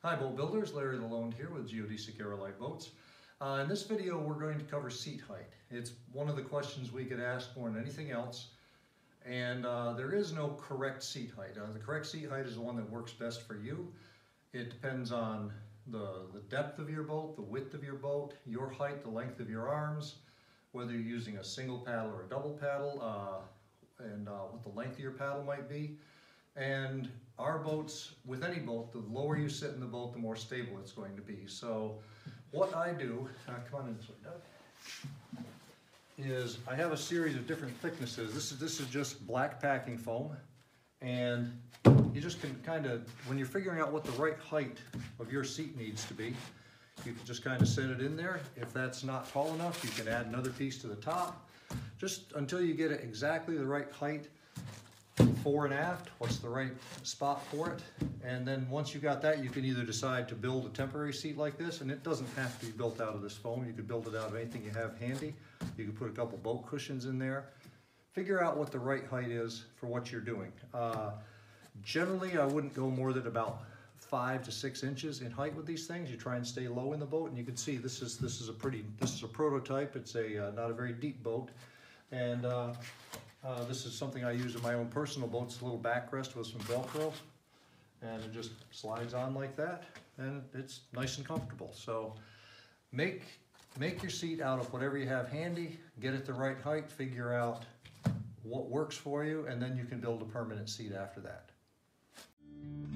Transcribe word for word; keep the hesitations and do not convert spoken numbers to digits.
Hi boat builders, Larry Lalonde here with Geodesic Aerolite Boats. Uh, in this video we're going to cover seat height. It's one of the questions we get asked more than anything else, and uh, there is no correct seat height. Uh, the correct seat height is the one that works best for you. It depends on the, the depth of your boat, the width of your boat, your height, the length of your arms, whether you're using a single paddle or a double paddle, uh, and uh, what the length of your paddle might be. And our boats, with any boat, the lower you sit in the boat, the more stable it's going to be. So what I do, uh, come on in this way, Doug, is I have a series of different thicknesses. This is, this is just black packing foam. And you just can kind of, when you're figuring out what the right height of your seat needs to be, you can just kind of set it in there. If that's not tall enough, you can add another piece to the top, just until you get it exactly the right height. Fore and aft, what's the right spot for it, and then once you got that, you can either decide to build a temporary seat like this, and it doesn't have to be built out of this foam. You could build it out of anything you have handy. You could put a couple boat cushions in there. Figure out what the right height is for what you're doing. Uh, generally, I wouldn't go more than about five to six inches in height with these things. You try and stay low in the boat, and you can see this is this is a pretty this is a prototype. It's a uh, not a very deep boat, and. Uh, Uh, this is something I use in my own personal boat. It's a little backrest with some Velcro, and it just slides on like that, and it's nice and comfortable. So make, make your seat out of whatever you have handy, get it the right height, figure out what works for you, and then you can build a permanent seat after that.